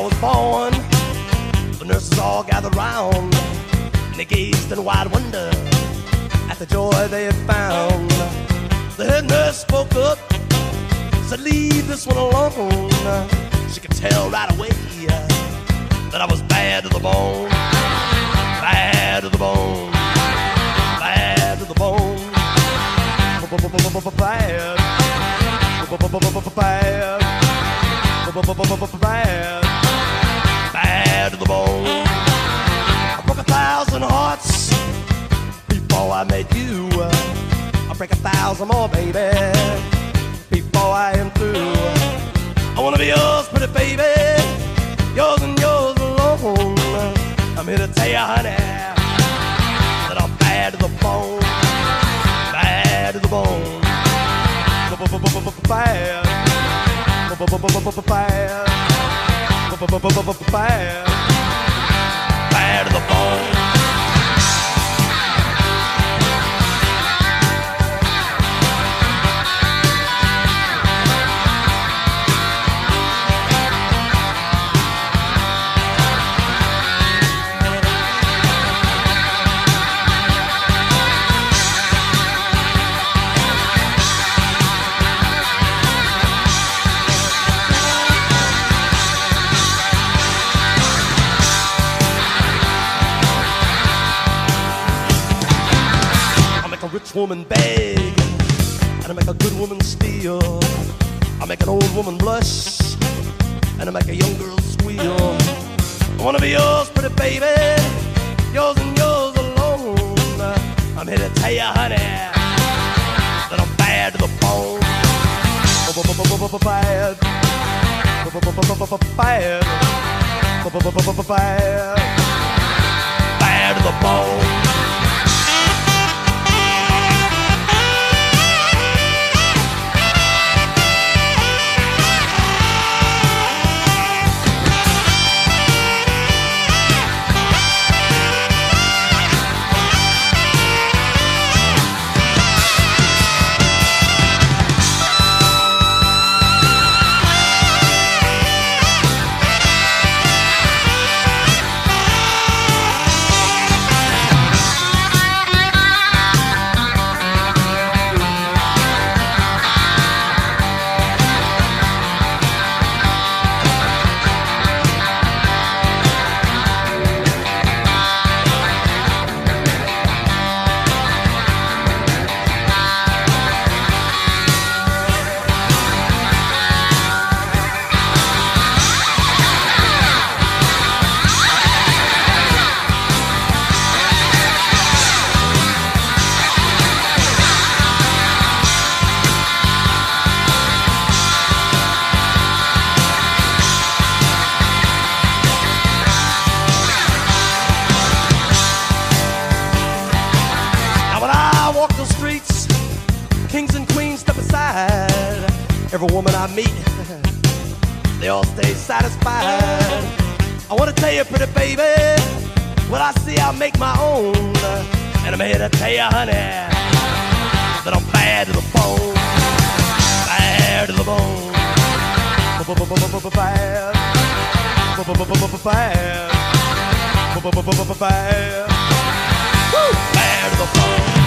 was born, the nurses all gathered round, and they gazed in wide wonder at the joy they had found. The head nurse spoke up, said, "Leave this one alone." She could tell right away that I was bad to the bone, bad to the bone, bad to the bone, bad, bad, bad to the bone. I broke 1,000 hearts before I met you. I'll break 1,000 more, baby, before I am through. I wanna be yours, pretty baby, yours and yours alone. I'm here to tell you, honey, that I'm bad to the bone, bad to the bone, bad, bad, bad to the bone. Rich woman beg, and I make a good woman steal. I make an old woman blush, and I make a young girl squeal. I wanna be yours, pretty baby, yours and yours alone. I'm here to tell you, honey, that I'm bad to the bone, bad, bad, bad to the bone. Kings and queens step aside. Every woman I meet, they all stay satisfied. I wanna tell you, pretty baby, what I see I make my own. And I'm here to tell you, honey, that I'm bad to the bone, bad to the bone, bad, bad, bad to the bone.